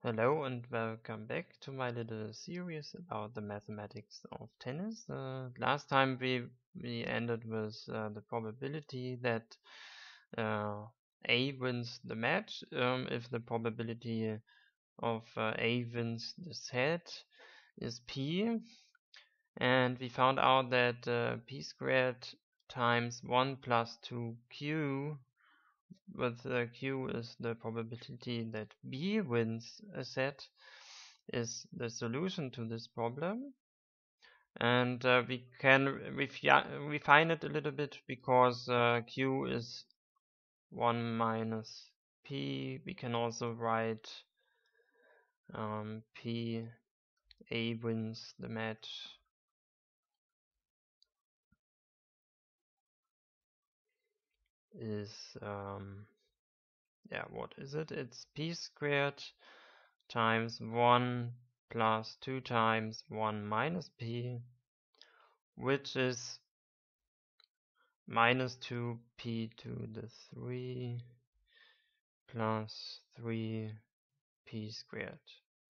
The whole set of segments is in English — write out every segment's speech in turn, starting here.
Hello and welcome back to my little series about the mathematics of tennis. Last time we ended with the probability that A wins the match if the probability of A wins the set is P, and we found out that P squared times 1 plus 2Q with Q is the probability that B wins a set, is the solution to this problem. And we can refine it a little bit because Q is 1 minus P. We can also write P, A wins the match. Is what is it? It's P squared times 1 plus 2 times 1 minus P, which is minus 2P to the 3 plus 3P squared.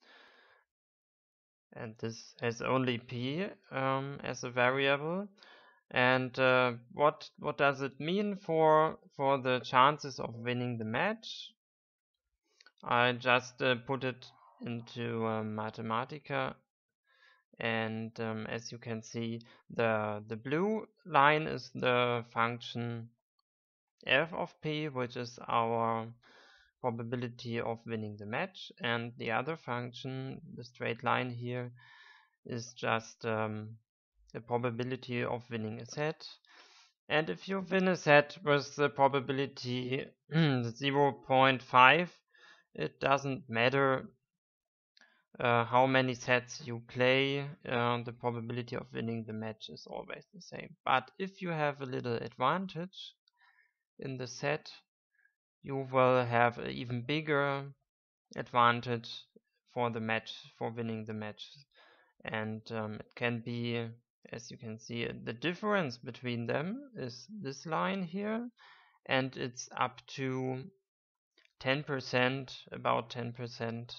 And this has only P as a variable. And what does it mean for the chances of winning the match? I just put it into Mathematica, and as you can see, the blue line is the function f of p, which is our probability of winning the match, and the other function, the straight line here, is just the probability of winning a set. And if you win a set with the probability 0.5, it doesn't matter how many sets you play, the probability of winning the match is always the same. But if you have a little advantage in the set, you will have an even bigger advantage for the match, for winning the match. And it can be, as you can see, the difference between them is this line here, and it's up to 10%, about 10%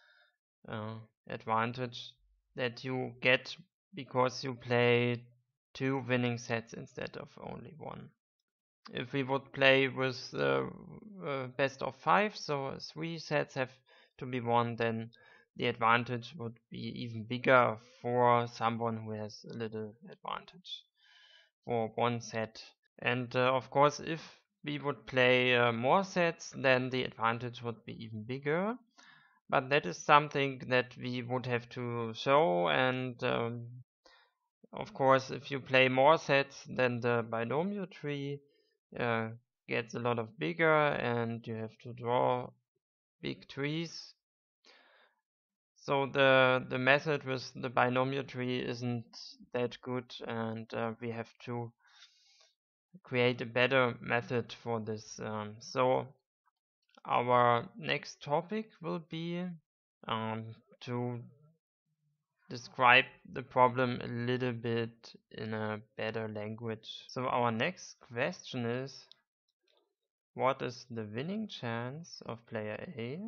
advantage that you get because you play 2 winning sets instead of only 1. If we would play with best of 5, so 3 sets have to be won, then the advantage would be even bigger for someone who has a little advantage for 1 set. And of course, if we would play more sets, then the advantage would be even bigger. But that is something that we would have to show, and of course, if you play more sets, then the binomial tree gets a lot of bigger, and you have to draw big trees. So the method with the binomial tree isn't that good, and we have to create a better method for this. So our next topic will be to describe the problem a little bit in a better language. So our next question is, what is the winning chance of player A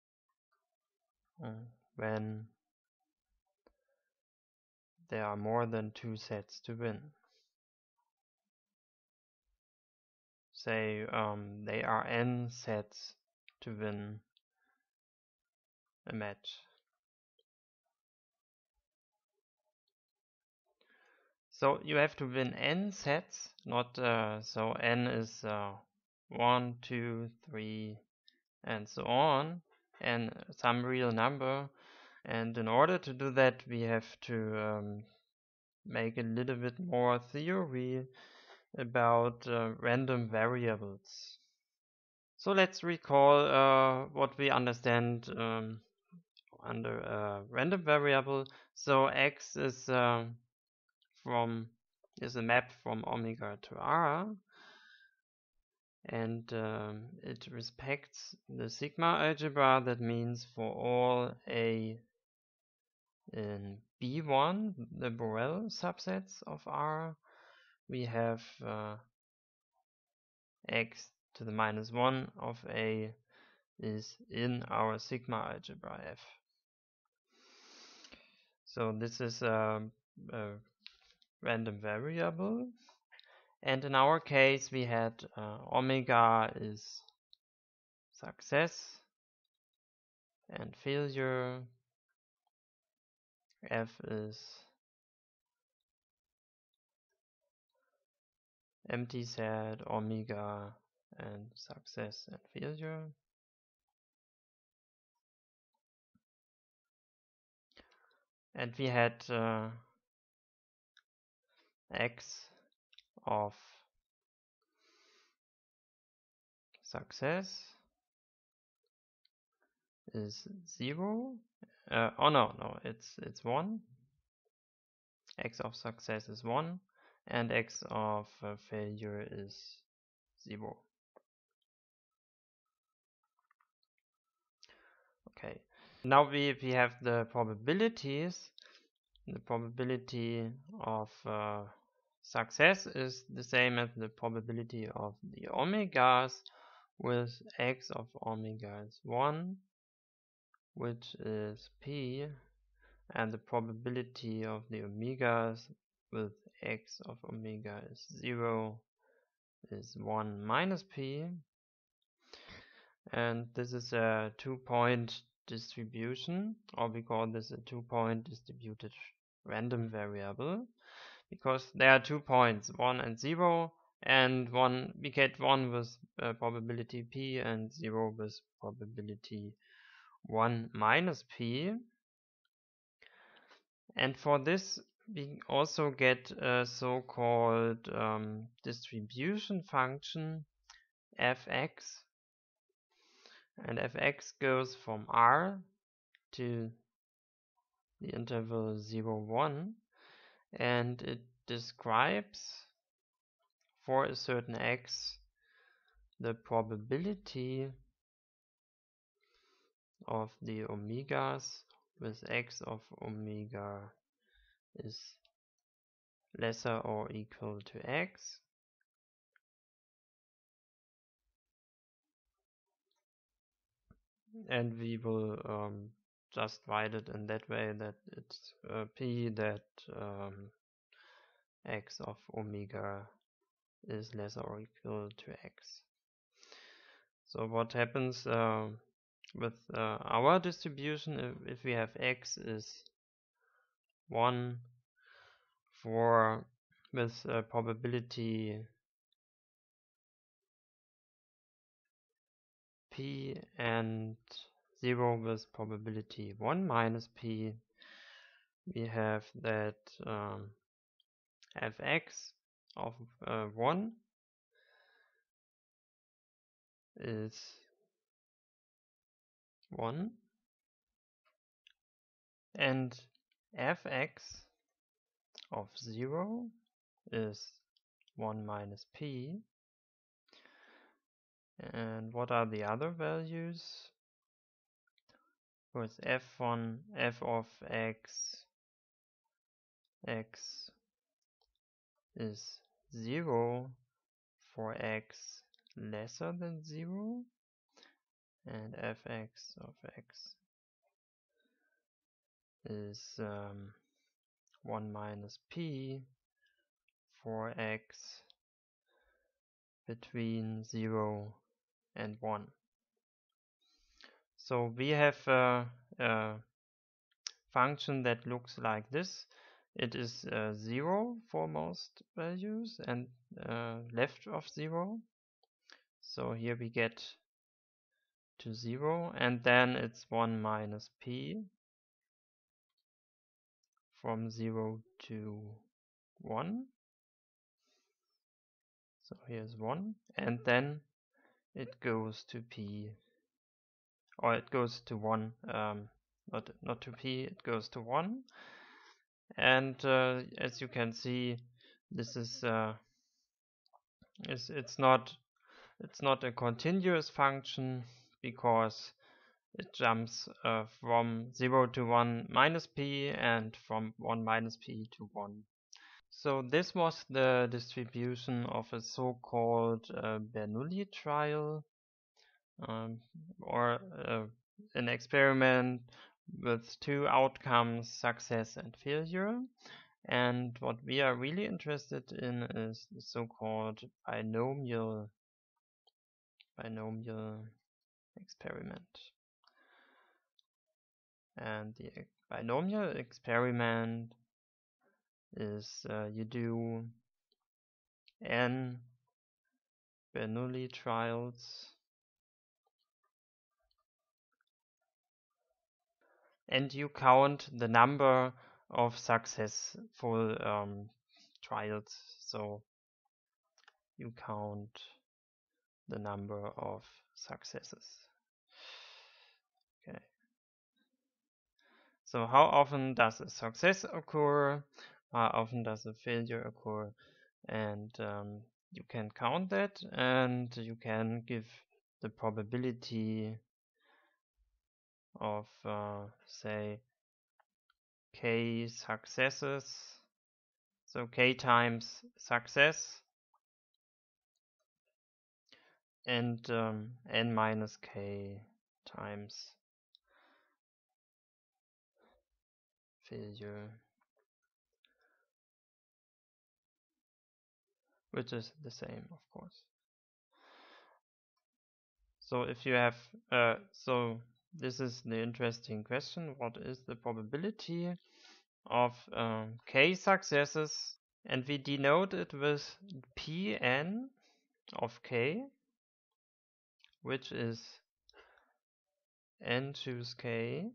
when there are more than 2 sets to win? Say they are n sets to win a match. So you have to win n sets, not so n is 1, 2, 3, and so on, and some real number. And in order to do that, we have to make a little bit more theory about random variables. So let's recall what we understand under a random variable. So x is is a map from omega to r, and it respects the sigma algebra. That means for all a in B1, the Borel subsets of R, we have x to the minus 1 of a is in our sigma algebra F. So this is a random variable, and in our case we had omega is success and failure, F is empty set, omega, and success and failure. And we had x of success is 0. Oh no, it's 1. X of success is 1, and x of failure is 0. Okay. Now we have the probabilities. The probability of success is the same as the probability of the omegas, with x of omega is 1, which is p, and the probability of the omegas with x of omega is 0 is 1 minus p, and this is a 2-point distribution, or we call this a 2-point distributed random variable, because there are 2 points, 1 and 0, and we get 1 with probability p and 0 with probability 1 minus p. And for this we also get a so-called distribution function fx, and fx goes from R to the interval 0, 1, and it describes for a certain x the probability of the omegas with x of omega is lesser or equal to x, and we will just write it in that way, that it's p that x of omega is lesser or equal to x. So what happens with our distribution, if we have x is 1 for with probability p and 0 with probability 1 minus p, we have that fx of 1 is 1, and fx of 0 is 1 minus p. And what are the other values? With f1, f of x is 0 for x lesser than 0, and fx of x is 1 minus p for x between 0 and 1. So we have a function that looks like this. It is 0 for most values and left of 0. So here we get to 0, and then it's 1 minus p from 0 to 1. So here's 1, and then it goes to p, or it goes to 1, not to p, it goes to 1. And as you can see, this is it's not a continuous function, because it jumps from 0 to 1 minus p and from 1 minus p to 1. So this was the distribution of a so-called Bernoulli trial. or an experiment with two outcomes, success and failure. And what we are really interested in is the so-called binomial experiment. And the binomial experiment is you do n Bernoulli trials and you count the number of successful trials. So you count the number of successes. Okay. So how often does a success occur? How often does a failure occur? And you can count that, and you can give the probability of say k successes, so k times success, and n minus k times failure, which is the same, of course. So if you have so this is the interesting question: what is the probability of k successes? And we denote it with Pn of k, which is n choose k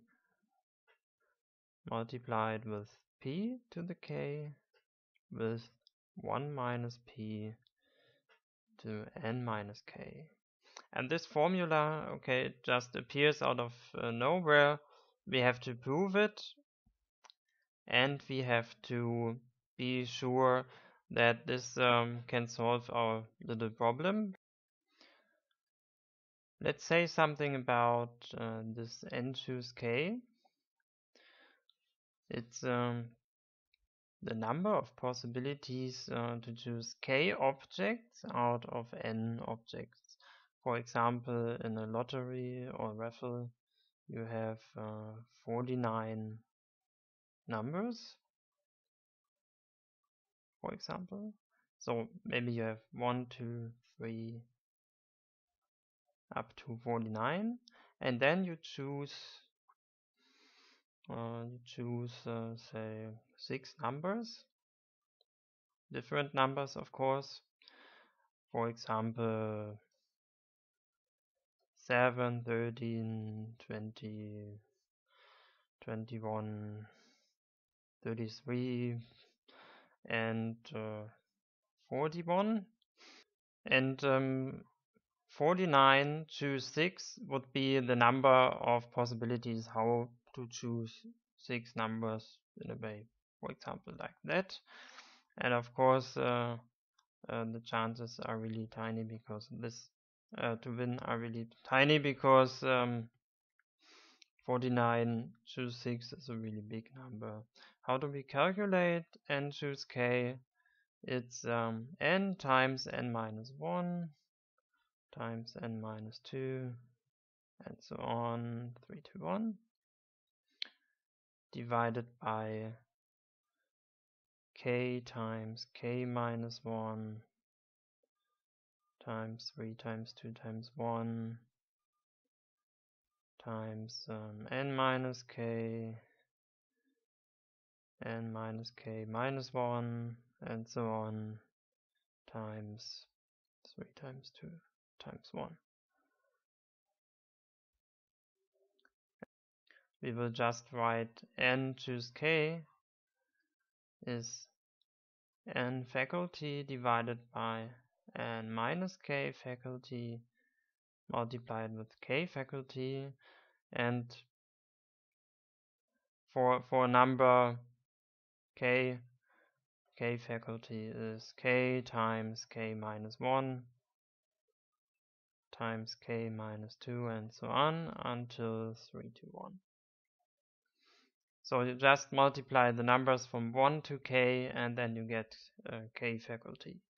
multiplied with p to the k with 1 minus p to n minus k. And this formula, okay, it just appears out of nowhere. We have to prove it, and we have to be sure that this can solve our little problem. Let's say something about this n choose k. It's the number of possibilities to choose k objects out of n objects. For example, in a lottery or raffle, you have 49 numbers, for example. So maybe you have 1, 2, 3, up to 49, and then you choose say 6 numbers, different numbers, of course. For example, 7, 13, 20, 21, 33, and 41. And 49 choose 6 would be the number of possibilities how to choose 6 numbers in a way, for example, like that. And of course, the chances are really tiny because this to win are really tiny because 49 choose 6 is a really big number. How do we calculate n choose k? It's n times n minus 1 times n minus 2 and so on, 3 to 1, divided by k times k minus 1 times 3 times 2 times 1 times n minus k minus 1 and so on times 3 times 2 times 1. We will just write n choose k is n faculty divided by n minus k faculty multiplied with k faculty, and for a number k faculty is k times k minus 1 times k minus 2 and so on until 3 to 1. So you just multiply the numbers from 1 to k and then you get k faculty.